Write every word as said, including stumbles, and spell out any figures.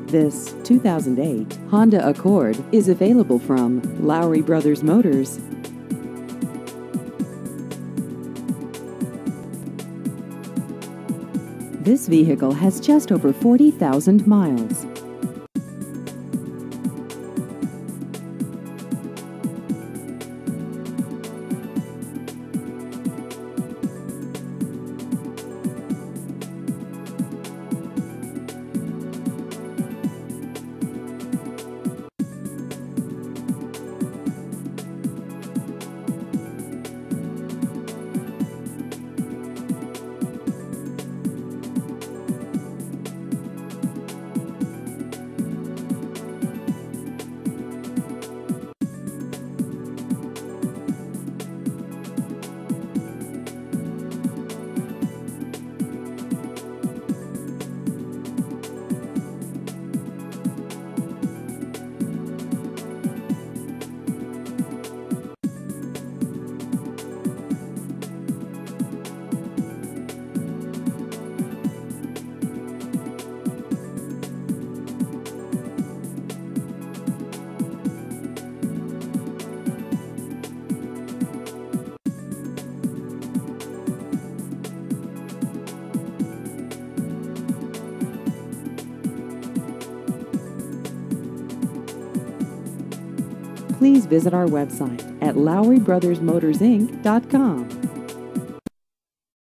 This two thousand eight Honda Accord is available from Lowry Brothers Motors. This vehicle has just over forty thousand miles. Please visit our website at Lowry Brothers Motors Inc dot com.